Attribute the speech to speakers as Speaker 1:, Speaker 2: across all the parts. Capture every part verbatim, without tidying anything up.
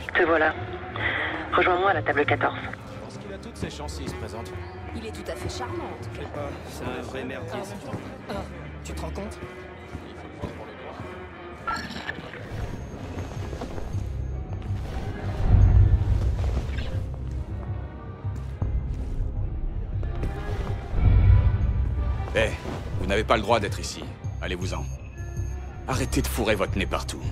Speaker 1: Te voilà. Rejoins-moi à la table quatorze.
Speaker 2: Je pense qu'il a toutes ses chances s'il se présente.
Speaker 3: Il est tout à fait charmant, en tout
Speaker 2: Je
Speaker 3: cas.
Speaker 2: sais pas, c'est un vrai merdier.
Speaker 3: Ah,
Speaker 2: ce
Speaker 3: bon.
Speaker 2: genre.
Speaker 3: Ah, tu te rends compte?
Speaker 2: Il faut le prendre pour le croire.
Speaker 4: Eh, vous n'avez pas le droit d'être ici. Allez-vous-en. Arrêtez de fourrer votre nez partout.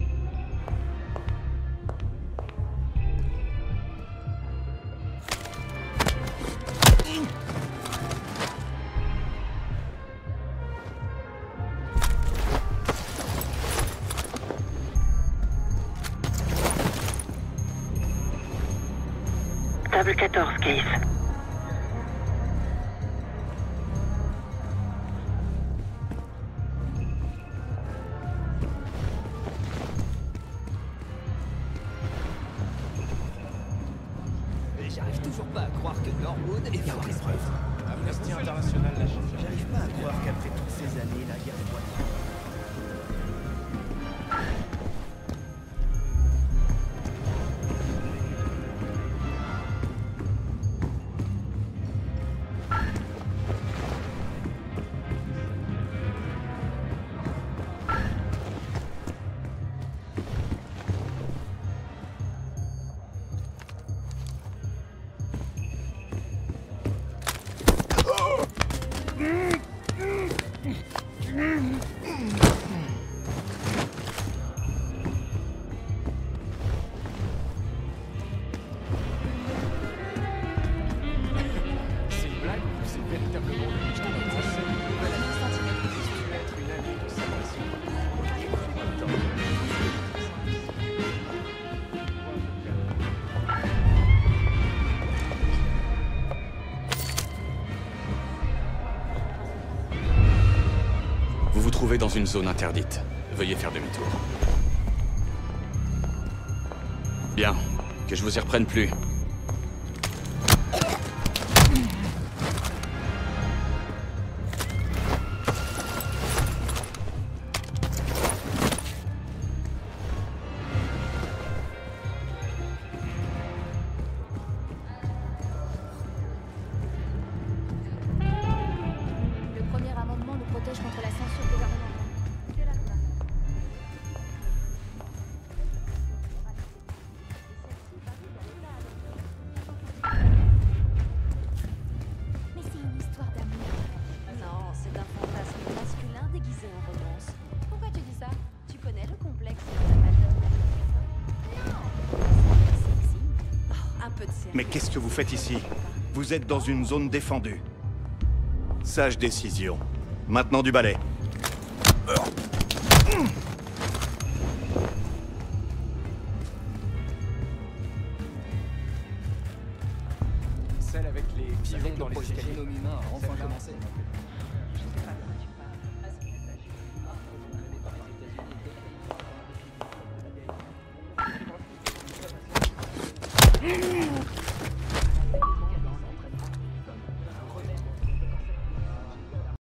Speaker 1: Table quatorze, Case.
Speaker 5: J'arrive toujours pas à croire que Norwood ait fait des preuves.
Speaker 2: Amnesty International l'a changé.
Speaker 5: J'arrive pas à croire qu'après toutes ces années, la guerre froide.
Speaker 2: C'est une blague ou c'est véritablement le
Speaker 3: Je t'avais dit, voilà un centimètre.
Speaker 2: Je vais être une amie de Sébastien.
Speaker 4: Vous vous trouvez dans une zone interdite. Veuillez faire demi-tour. Bien. Que je vous y reprenne plus.
Speaker 3: Le premier amendement nous protège contre la censure gouvernementale. Mais c'est une histoire d'amour. Non, c'est un fantasme masculin déguisé en romance. Pourquoi tu dis ça? Tu connais le complexe de la Madone? Non, c'est sexy. Oh, un peu de sérieux.
Speaker 6: Mais qu'est-ce que vous faites ici? Vous êtes dans une zone défendue. Sage décision. Maintenant du balai.
Speaker 2: Celle avec les pigeons dans les
Speaker 5: Le projet
Speaker 2: escaliers.
Speaker 5: génome humain a enfin
Speaker 2: Celle-là.
Speaker 5: commencé.